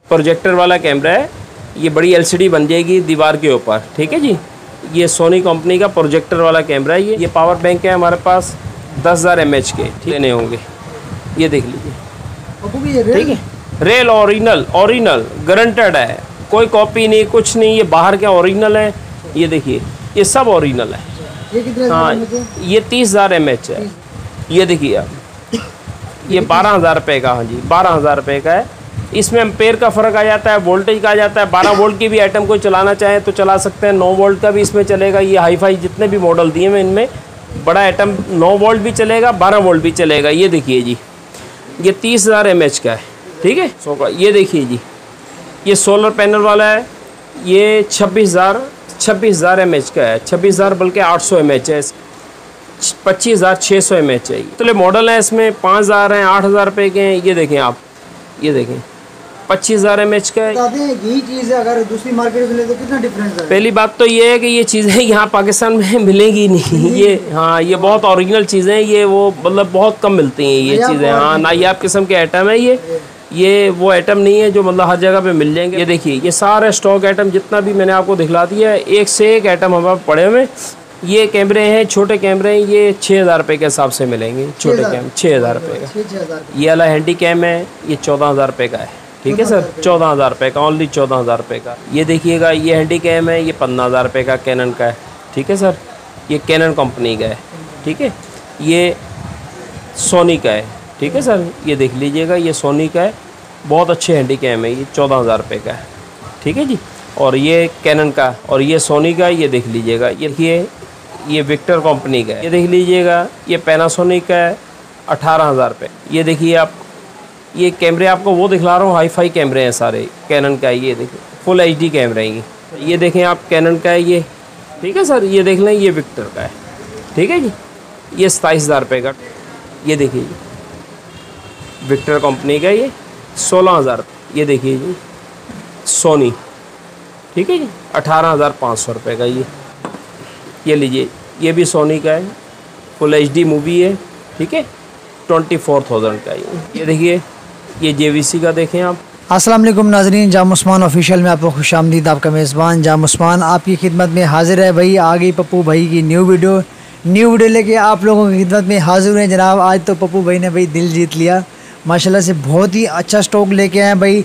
Projector वाला camera है, ये बड़ी एलसीडी बन जाएगी दीवार के ऊपर, ठीक है जी। ये सोनी कंपनी का प्रोजेक्टर वाला कैमरा है। ये पावर बैंक है हमारे पास 10,000 mAh के लेने होंगे। ये देख लीजिए, ठीक है, रेल ओरिजिनल गारंटेड है, कोई कॉपी नहीं, कुछ नहीं, ये बाहर के ओरिजिनल है। ये देखिए, ये सब ओरिजिनल है। ये कितने? हाँ, ये 30,000 mAh है। ये देखिए आप, ये 12,000 रुपये का, हाँ जी 12,000 रुपये का है। इसमें एम्पेयर का फ़र्क आ जाता है, वोल्टेज का आ जाता है। 12 वोल्ट की भी आइटम कोई चलाना चाहे तो चला सकते हैं, 9 वोल्ट का भी इसमें चलेगा। ये हाई फाई जितने भी मॉडल दिए हैं इनमें बड़ा आइटम 9 वोल्ट भी चलेगा, 12 वोल्ट भी चलेगा। ये देखिए जी, ये 30,000 mAh का है, ठीक है। ये देखिए जी, ये सोलर पैनल वाला है, ये 26,000 mAh का है। 26,000 बल्कि 800 mAh है, 25,600 mAh है। तो मॉडल है इसमें, 5,000 हैं, 8,000 रुपये के हैं। ये देखें आप, ये देखें 25,000 mAh का है। यही चीज़ है, अगर दूसरी मार्केट में ले तो कितना डिफरेंस है? पहली बात तो ये है कि ये चीज़ें यहाँ पाकिस्तान में मिलेंगी नहीं। ये हाँ, ये बहुत ओरिजिनल चीज़ें हैं, ये वो मतलब बहुत कम मिलती हैं ये चीज़ें। हाँ, नायाब किस्म के आइटम है ये वो आइटम नहीं है जो मतलब हर जगह पे मिल जाएंगे। ये देखिए, ये सारे स्टॉक आइटम जितना भी मैंने आपको दिखला दिया है, एक से एक आइटम हमारे पड़े हुए। ये कैमरे हैं, छोटे कैमरे हैं, ये 6,000 रुपये के हिसाब से मिलेंगे। छोटे कैमरे 6,000 रुपये का। ये वाला हैंडी कैम है, ये 14,000 रुपये का है, ठीक है सर। 14,000 रुपये का, ओनली 14,000 रुपये का। ये देखिएगा, ये हैंडी कैम है, ये 15,000 रुपये का कैनन का है, ठीक है सर। ये कैनन कंपनी का है, ठीक है। ये सोनी का है, ठीक है सर। ये देख लीजिएगा, ये सोनी का है, बहुत अच्छे हैंडी कैम है, ये 14,000 रुपये का है, ठीक है जी। और ये कैनन का, और ये सोनी का, ये देख लीजिएगा। ये विक्टर कंपनी का है, ये देख लीजिएगा। ये पैनासोनिक का है, 18,000 रुपये। ये देखिए आप, ये कैमरे आपको वो दिखला रहा हूँ, हाई फाई कैमरे हैं सारे कैनन का। ये देखिए, फुल HD कैमरे हैं ये देखें आप, कैनन का है ये, ठीक है सर। ये देख लें, ये विक्टर का है, ठीक है जी। ये 27,000 रुपये का। ये देखिए जी, विक्टर कंपनी का, ये 16,000। ये देखिए जी, सोनी, ठीक है जी, 18,500 रुपये का। ये लीजिए, ये भी सोनी का है, फुल HD मूवी है, ठीक है, 24,000 का। ये देखिए, ये JVC का देखें आप। अस्सलाम वालेकुम नाज़रीन, जाम उस्मान ऑफिशियल में आपको खुशामदीद। आपका मेज़बान जाम उस्मान आपकी खिदमत में हाजिर है। भाई आ गई पप्पू भाई की न्यू वीडियो लेके आप लोगों की खिदमत में हाजिर हैं जनाब। आज तो पप्पू भाई ने भाई दिल जीत लिया माशाल्लाह से, बहुत ही अच्छा स्टॉक लेके आए भाई।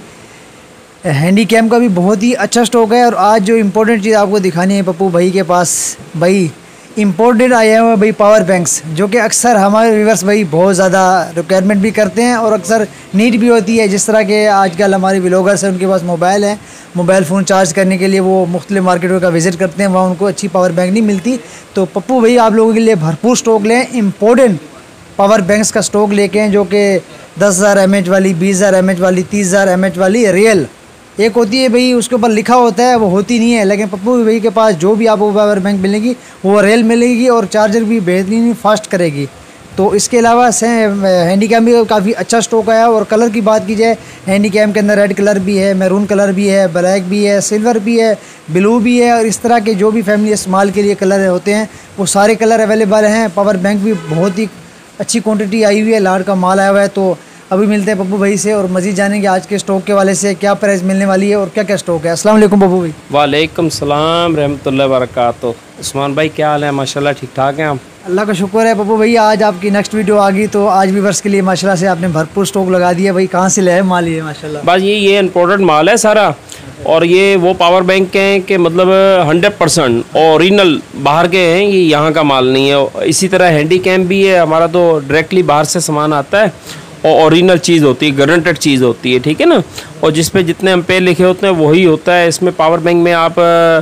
हैंडी कैम का भी बहुत ही अच्छा स्टॉक है। और आज जो इम्पोर्टेंट चीज़ आपको दिखानी है पप्पू भाई के पास, भाई इम्पोर्टेड आया हुआ भाई पावर बैंक्स, जो कि अक्सर हमारे व्यूअर्स भाई बहुत ज़्यादा रिक्वायरमेंट भी करते हैं और अक्सर नीड भी होती है। जिस तरह के आजकल हमारे व्लॉगर्स हैं, उनके पास मोबाइल है, मोबाइल फ़ोन चार्ज करने के लिए वो मुख्तलिफ मार्केटों का विज़िट करते हैं, वहाँ उनको अच्छी पावर बैंक नहीं मिलती। तो पप्पू भाई आप लोगों के लिए भरपूर स्टॉक लें, इम्पोर्टेंट पावर बैंक्स का स्टॉक लेके हैं, जो कि 10,000 mAh वाली, 20,000 mAh वाली, 30,000 mAh वाली रियल एक होती है भाई, उसके ऊपर लिखा होता है, वो होती नहीं है। लेकिन पप्पू भाई के पास जो भी आपको पावर बैंक मिलेगी वो रियल मिलेगी और चार्जर भी बेहतरीन फास्ट करेगी। तो इसके अलावा हैंडी कैम भी काफ़ी अच्छा स्टॉक आया। और कलर की बात की जाए, हैंडी कैम के अंदर रेड कलर भी है, मैरून कलर भी है, ब्लैक भी है, सिल्वर भी है, ब्लू भी है, और इस तरह के जो भी फैमिली इस्तेमाल के लिए कलर होते हैं वो सारे कलर अवेलेबल हैं। पावर बैंक भी बहुत ही अच्छी क्वान्टिटी आई हुई है, लाट का माल आया हुआ है। तो अभी मिलते हैं पप्पू भाई से और मज़ीद जानेंगे आज के स्टॉक के वाले से, क्या प्राइस मिलने वाली है और क्या क्या स्टॉक है। अस्सलाम वालेकुम पप्पू भाई। वालेकुम सलाम रहमतुल्लाहि व बरकातुहू। उस्मान भाई क्या हाल है? माशाल्लाह ठीक ठाक हैं आप? अल्लाह का शुक्र है पप्पू भाई। आज आपकी नेक्स्ट वीडियो आ गई, तो आज भी वर्ष के लिए माशाल्लाह से आपने भरपूर स्टॉक लगा दिया भाई। कहाँ से लाए माल ये माशाल्लाह? बस ये इम्पोर्टेंट माल है सारा, और ये वो पावर बैंक के हैं कि मतलब 100% ओरिजिनल बाहर के हैं, ये यहाँ का माल नहीं है। इसी तरह हैंडी कैम भी है हमारा, तो डायरेक्टली बाहर से सामान आता है और ओरिजिनल चीज़ होती है, गारंटेड चीज़ होती है, ठीक है ना। और जिस पे जितने एम्पेयर लिखे होते हैं वही होता है। इसमें पावर बैंक में आप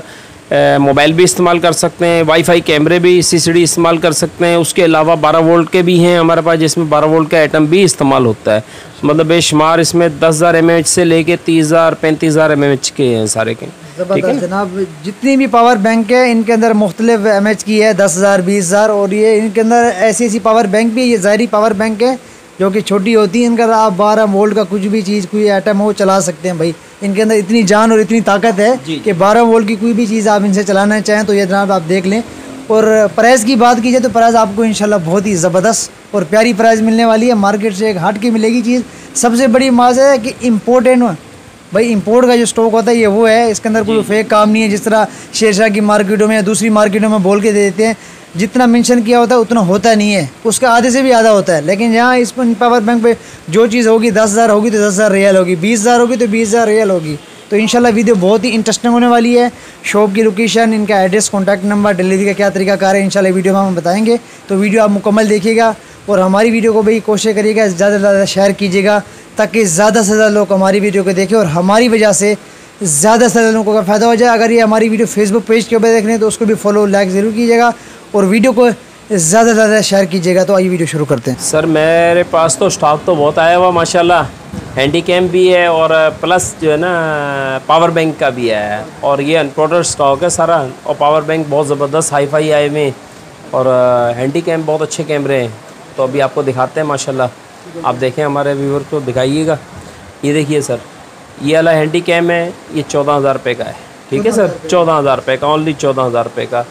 मोबाइल भी इस्तेमाल कर सकते हैं, वाईफाई कैमरे भी, CCD इस्तेमाल कर सकते हैं। उसके अलावा 12 वोल्ट के भी हैं हमारे पास, जिसमें 12 वोल्ट का आइटम भी इस्तेमाल होता है। मतलब बेशुमार इसमें 10,000 mAh से लेके 30,000 35,000 mAh के हैं सारे के, ठीक है जनाब। जितनी भी पावर बैंक है इनके अंदर मुख्तलिफ mAh की है, 10,000 20,000, और ये इनके अंदर ऐसी ऐसी पावर बैंक भी, ये ज़ाहिरी पावर बैंक है जो कि छोटी होती है। इनका आप 12 वोल्ट का कुछ भी चीज़, कोई आइटम हो चला सकते हैं भाई। इनके अंदर इतनी जान और इतनी ताकत है कि 12 वोल्ट की कोई भी चीज़ आप इनसे चलाना चाहें तो ये जनाब आप देख लें। और प्राइस की बात की जाए तो प्राइस आपको इंशाल्लाह बहुत ही ज़बरदस्त और प्यारी प्राइस मिलने वाली है। मार्केट से एक हट के मिलेगी चीज़। सबसे बड़ी माज है कि इम्पोर्टेंट भाई इंपोर्ट का जो स्टॉक होता है ये वो है, इसके अंदर कोई फेक काम नहीं है। जिस तरह शेरशाह की मार्केटों में या दूसरी मार्केटों में बोल के दे देते हैं, जितना मेंशन किया होता है उतना होता नहीं है, उसका आधे से भी आधा होता है। लेकिन यहाँ इस पावर बैंक पे जो चीज़ होगी 10,000 होगी तो 10,000 रियल होगी, 20,000 होगी तो 20,000 रियल होगी। तो इंशाल्लाह वीडियो बहुत ही इंटरेस्टिंग होने वाली है। शॉप की लोकेशन, इनका एड्रेस, कॉन्टैक्ट नंबर, डिलीवरी का क्या तरीका कार है, इंशाल्लाह वीडियो में हम बताएंगे। तो वीडियो आप मुकम्मल देखिएगा और हमारी वीडियो को भाई कोशिश करिएगा ज़्यादा से ज़्यादा शेयर कीजिएगा, ताकि ज़्यादा से ज़्यादा लोग हमारी वीडियो को देखें और हमारी वजह से ज़्यादा से ज़्यादा लोगों का फ़ायदा हो जाए। अगर ये हमारी वीडियो फेसबुक पेज के ऊपर देख रहे हैं तो उसको भी फॉलो लाइक ज़रूर कीजिएगा और वीडियो को ज़्यादा से ज़्यादा शेयर कीजिएगा। तो आइए वीडियो शुरू करते हैं। सर मेरे पास तो स्टॉक तो बहुत आया हुआ माशाल्लाह, हैंडी कैम भी है और प्लस जो है ना पावर बैंक का भी है, और ये अनप्रोडक्ट स्टॉक है सारा। और पावर बैंक बहुत ज़बरदस्त हाई फाई आए हुए और हैंडी कैम बहुत अच्छे कैमरे हैं। तो अभी आपको दिखाते हैं माशाल्लाह, आप देखें, हमारे व्यूअर को दिखाइएगा। ये देखिए सर, ये वाला हैंडी कैम है, ये 14,000 रुपये का है। ठीक है सर, 14,000 रुपये का, ओनली 14,000 रुपये का।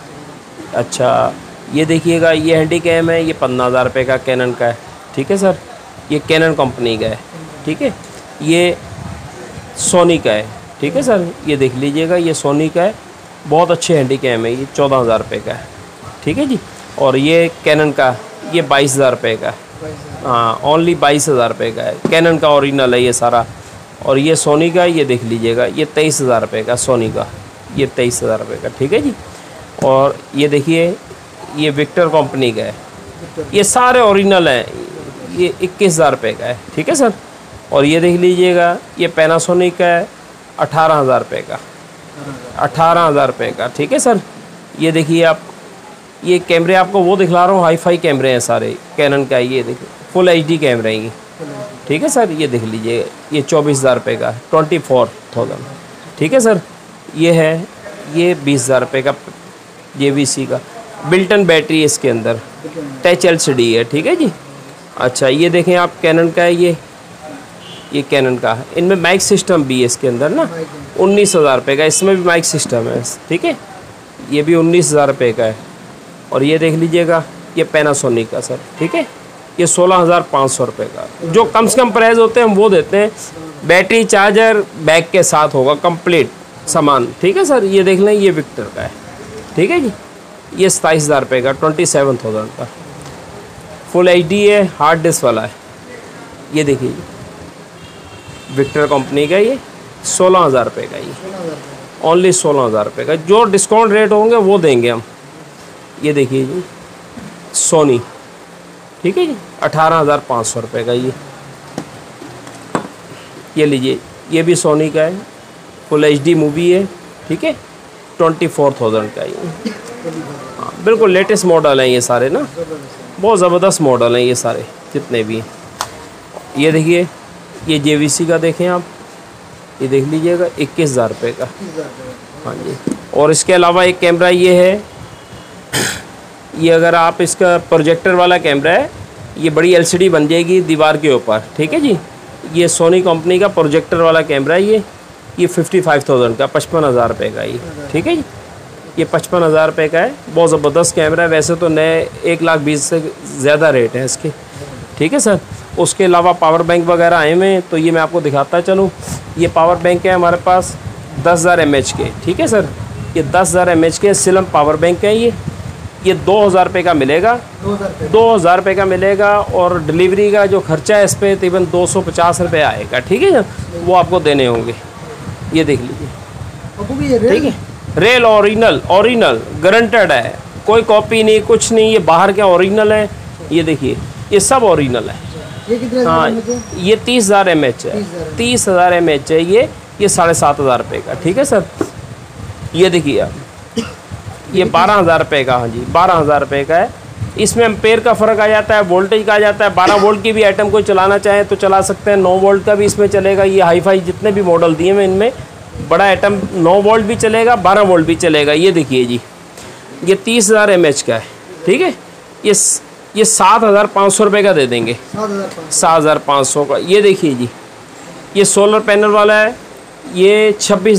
अच्छा ये देखिएगा, ये हैंडी कैम है, ये 15,000 रुपये का कैनन का है। ठीक है सर, ये कैनन कंपनी का है। ठीक है, ये सोनी का है। ठीक है सर, ये देख लीजिएगा, ये सोनी का है, बहुत अच्छे हैंडी कैम है, ये 14,000 रुपये का है। ठीक है जी, और ये कैनन का, ये 22,000 रुपये का, हाँ ओनली 22,000 रुपये का है। कैनन का ओरिजिनल है ये सारा। और ये सोनी का, ये देख लीजिएगा, ये 23,000 रुपये का सोनी का, ये 23,000 रुपये का। ठीक है जी, और ये देखिए, ये विक्टर कंपनी का है, ये सारे ओरिजिनल हैं, ये 21,000 रुपये का है। ठीक है सर, और ये देख लीजिएगा, ये पैनासोनिक का है, 18,000 रुपये का, 18,000 रुपये का। ठीक है सर, ये देखिए आप, ये कैमरे आपको वो दिखला रहा हूँ, हाई फाई कैमरे हैं सारे कैनन का। ये देखिए फुल HD कैमरे हैं ये। ठीक है सर, ये देख लीजिए, ये 24,000 रुपये का, 24,000। ठीक है सर, ये है, ये 20,000 रुपये का JVC का, बिल्टन बैटरी है इसके अंदर, टच LCD है। ठीक है जी। अच्छा ये देखें आप, कैनन का है ये कैनन का है, इनमें माइक सिस्टम भी है इसके अंदर ना, 19,000 रुपये का, इसमें भी माइक सिस्टम है। ठीक है, ये भी 19,000 रुपये का है। और ये देख लीजिएगा, ये पैनासोनिक का सर। ठीक है, ये 16,500 रुपये का, जो कम से कम प्राइस होते हैं हम वो देते हैं। बैटरी, चार्जर, बैग के साथ होगा कंप्लीट सामान। ठीक है सर, ये देख लें, ये विक्टर का है। ठीक है जी, ये 27,000 रुपये का, 27,000 का, फुल HD है, हार्ड डिस्क वाला है। ये देखिए, विक्टर कंपनी का, ये 16,000 रुपये का, ये ओनली 16,000 रुपये का। जो डिस्काउंट रेट होंगे वो देंगे हम। ये देखिए जी, सोनी। ठीक है जी, 18,500 रुपये का ये लीजिए, ये भी सोनी का है, फुल HD मूवी है। ठीक है, 24,000 का ये, हाँ बिल्कुल लेटेस्ट मॉडल हैं ये सारे ना, बहुत ज़बरदस्त मॉडल हैं ये सारे जितने भी हैं। ये देखिए, ये JVC का देखें आप, ये देख लीजिएगा, 21,000 रुपये का। हाँ जी, और इसके अलावा एक कैमरा ये है, ये अगर आप, इसका प्रोजेक्टर वाला कैमरा है, ये बड़ी LCD बन जाएगी दीवार के ऊपर। ठीक है जी, ये सोनी कंपनी का प्रोजेक्टर वाला कैमरा है ये 55,000 का, 55,000 रुपये का ये। ठीक है जी, ये 55,000 रुपये का है, बहुत ज़बरदस्त कैमरा है। वैसे तो नए 1,20,000 से ज़्यादा रेट है इसके। ठीक है सर, उसके अलावा पावर बैंक वगैरह आए हुए हैं, तो ये मैं आपको दिखाता चलूँ। ये पावर बैंक है हमारे पास 10,000 mAh के। ठीक है सर, ये 10,000 mAh के सिलम पावर बैंक है ये 2,000 रुपये का मिलेगा, 2,000 रुपये का मिलेगा। और डिलीवरी का जो खर्चा है इस पर तकरीबन 250 रुपये आएगा। ठीक है, वो आपको देने होंगे। ये देख लीजिए, ठीक है, रेल ओरिजिनल गारंटेड है, कोई कॉपी नहीं, कुछ नहीं, ये बाहर के ओरिजिनल है। ये देखिए, ये सब ओरिजिनल है। हाँ, ये 30,000 mAh है, 30,000 mAh है ये 7,500 रुपये का। ठीक है सर, ये देखिए आप, ये 12,000 रुपये का, हाँ जी 12,000 रुपये का है। इसमें एम्पेयर का फ़र्क आ जाता है, वोल्टेज का आ जाता है। 12 वोल्ट की भी आइटम कोई चलाना चाहे तो चला सकते हैं, 9 वोल्ट का भी इसमें चलेगा। ये हाई फाई जितने भी मॉडल दिए हैं इनमें बड़ा आइटम 9 वोल्ट भी चलेगा, 12 वोल्ट भी चलेगा। ये देखिए जी, ये 30,000 mAh का है। ठीक है, ये 7,500 रुपये का दे देंगे, 7,500 का। ये देखिए जी, ये सोलर पैनल वाला है, ये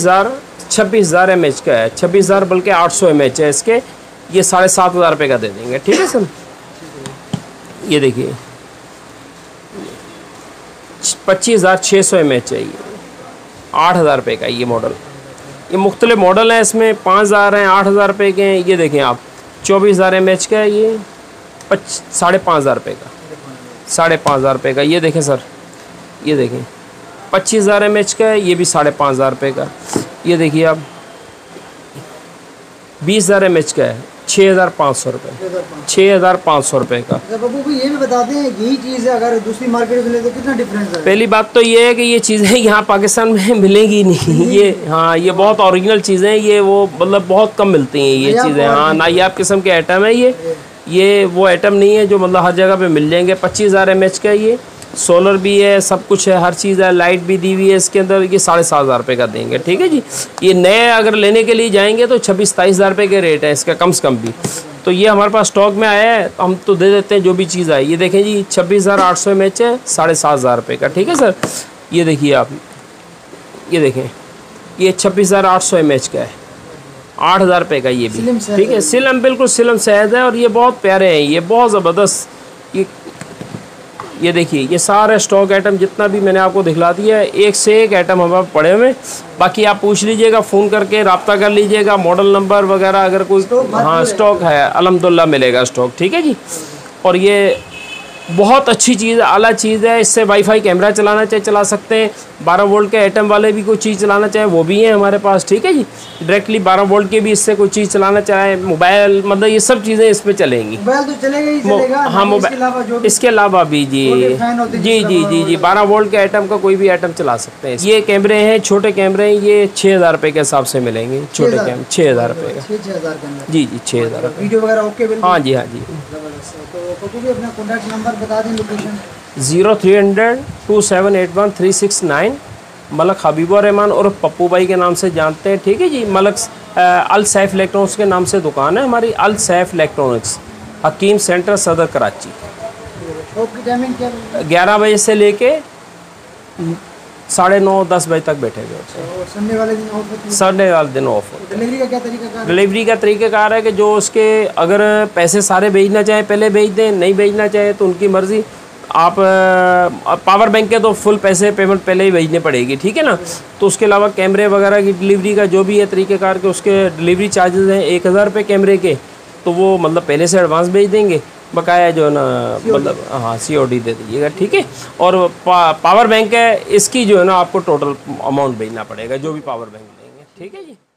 26,000 mAh का है, 26,000 बल्कि 800 mAh है इसके। ये 7,500 रुपये का दे देंगे। ठीक है सर, ये देखिए 25,600 mAh है 8,000 रुपये का ये मॉडल। ये मुख्तलिफ मॉडल हैं, इसमें 5,000 हैं, 8,000 रुपये के हैं। ये देखें आप 24,000 mAh का है, ये 5,500 रुपये का, 5,500 रुपये का। ये देखें सर, ये देखें 25,000 mAh का है, ये भी 5,500 रुपये का। ये देखिए आप 20,000 mAh का है, 6,500 रुपये, 6,500 रुपये का। बाबू ये भी बताते हैं यही चीज़ है अगर दूसरी मार्केट में ले तो कितना डिफरेंस है? पहली बात तो ये है कि ये चीज़ें यहाँ पाकिस्तान में मिलेंगी नहीं। ये हाँ, ये बहुत ओरिजिनल चीज़ें हैं, ये वो मतलब बहुत कम मिलती हैं ये चीज़ें। हाँ, नायाब किस्म के आइटम है ये वो आइटम नहीं है जो मतलब हर जगह पे मिल जाएंगे। 25,000 mAh का ये सोलर भी है, सब कुछ है, हर चीज़ है, लाइट भी दी हुई है इसके अंदर। ये 7,500 रुपये का देंगे, ठीक है जी। ये नए अगर लेने के लिए जाएंगे तो 26-27,000 रुपये के रेट है इसका, कम से कम भी। तो ये हमारे पास स्टॉक में आया है, हम तो दे देते हैं जो भी चीज़ आई। ये देखें जी 26,800 mAh है, 7,500 रुपये का, ठीक है सर। ये देखिए आप, ये देखें ये 26,800 mAh का है, 8,000 रुपये का ये भी, ठीक है। सिलम, बिल्कुल सिलम सहज है और ये बहुत प्यारे हैं, ये बहुत ज़बरदस्त। ये देखिए ये सारे स्टॉक आइटम जितना भी मैंने आपको दिखला दिया है, एक से एक आइटम हमारे पड़े हुए। बाकी आप पूछ लीजिएगा, फ़ोन करके रब्ता कर लीजिएगा, मॉडल नंबर वगैरह अगर कोई हाँ स्टॉक है अल्हम्दुलिल्लाह मिलेगा स्टॉक, ठीक है जी। और ये बहुत अच्छी चीज़ है, आला चीज़ है। इससे वाईफाई कैमरा चलाना चाहे चला सकते हैं, 12 वोल्ट के आइटम वाले भी कोई चीज़ चलाना चाहे वो भी हैं हमारे पास, ठीक है जी। डायरेक्टली 12 वोल्ट के भी इससे कोई चीज़ चलाना चाहे, मोबाइल, मतलब ये सब चीज़ें इस पर चलेंगी। मोबाइल तो चलेगा ही चलेगा, हाँ मोबाइल, इसके अलावा भी जी जी 12 वोल्ट के आइटम का कोई भी आइटम चला सकते हैं। ये कैमरे हैं, छोटे कैमरे हैं, ये 6,000 रुपये के हिसाब से मिलेंगे, छोटे कैमरे 6,000 रुपये का, 6,000 के अंदर जी 6,000 रुपये। वीडियो वगैरह ओके बिल्कुल? हाँ जी, हाँ जी। तो पप्पू भी अपना कॉन्टैक्ट नंबर बता दें, लोकेशन। 0300-2781-369। मलक हबीबुर रहमान और पप्पू भाई के नाम से जानते हैं, ठीक है जी। मलक अल सैफ इलेक्ट्रॉनिक्स के नाम से दुकान है हमारी, Al Saif electronics, Hakim centre, Saddar Karachi. Shop की टाइमिंग क्या? 11 बजे से लेके 9:30-10 बजे तक बैठे हुए। संडे वाले दिन ऑफ होती है? संडे वाले दिन ऑफ होता है। डिलीवरी का क्या तरीका है? डिलीवरी का तरीक़ाकार है कि जो उसके अगर पैसे सारे भेजना चाहें पहले भेज दें, नहीं भेजना चाहे तो उनकी मर्ज़ी। आप पावर बैंक के तो फुल पैसे पेमेंट पहले ही भेजने पड़ेगी, ठीक है ना। तो उसके अलावा कैमरे वगैरह की डिलीवरी का जो भी है तरीक़ेकार के, उसके डिलीवरी चार्जेस हैं 1,000 रुपये कैमरे के, तो वो मतलब पहले से एडवांस भेज देंगे, बकाया जो है ना मतलब हाँ COD दे दीजिएगा, ठीक है। और पावर बैंक है, इसकी जो है ना आपको टोटल अमाउंट भेजना पड़ेगा जो भी पावर बैंक लेंगे, ठीक है जी।